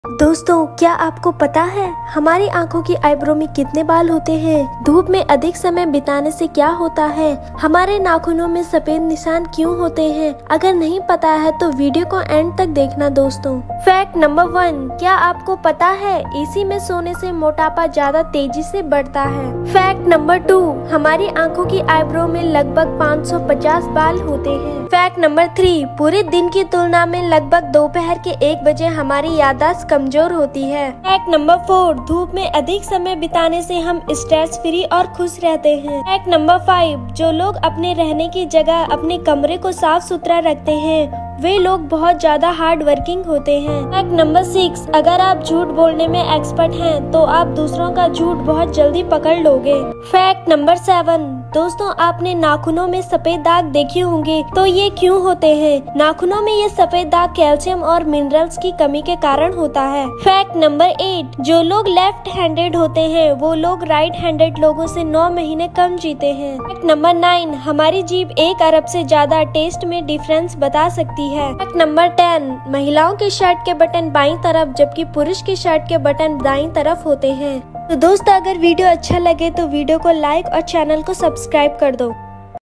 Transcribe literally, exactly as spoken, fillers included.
दोस्तों, क्या आपको पता है हमारी आंखों की आईब्रो में कितने बाल होते हैं? धूप में अधिक समय बिताने से क्या होता है? हमारे नाखूनों में सफेद निशान क्यों होते हैं? अगर नहीं पता है तो वीडियो को एंड तक देखना दोस्तों। फैक्ट नंबर वन, क्या आपको पता है एसी में सोने से मोटापा ज्यादा तेजी से बढ़ता है? फैक्ट नंबर टू, हमारी आंखों की आईब्रो में लगभग पाँच सौ पचास बाल होते हैं। फैक्ट नंबर थ्री, पूरे दिन की तुलना में लगभग दोपहर के एक बजे हमारी याददाश्त कमजोर होती है। फैक्ट नंबर फोर, धूप में अधिक समय बिताने से हम स्ट्रेस फ्री और खुश रहते हैं। फैक्ट नंबर फाइव, जो लोग अपने रहने की जगह अपने कमरे को साफ सुथरा रखते हैं वे लोग बहुत ज्यादा हार्ड वर्किंग होते हैं। फैक्ट नंबर सिक्स, अगर आप झूठ बोलने में एक्सपर्ट हैं तो आप दूसरों का झूठ बहुत जल्दी पकड़ लोगे। फैक्ट नंबर सेवन, दोस्तों आपने नाखूनों में सफेद दाग देखे होंगे, तो ये क्यों होते हैं? नाखूनों में ये सफेद दाग कैल्शियम और मिनरल्स की कमी के कारण होता है। फैक्ट नंबर एट, जो लोग लेफ्ट हैंडेड होते हैं वो लोग राइट हैंडेड लोगों से नौ महीने कम जीते हैं। फैक्ट नंबर नाइन, हमारी जीभ एक अरब से ज्यादा टेस्ट में डिफरेंस बता सकती है। फैक्ट नंबर टेन, महिलाओं के शर्ट के बटन बाईं तरफ जबकि पुरुष के शर्ट के बटन दाईं तरफ होते हैं। तो दोस्तों, अगर वीडियो अच्छा लगे तो वीडियो को लाइक और चैनल को सब्सक्राइब कर दो।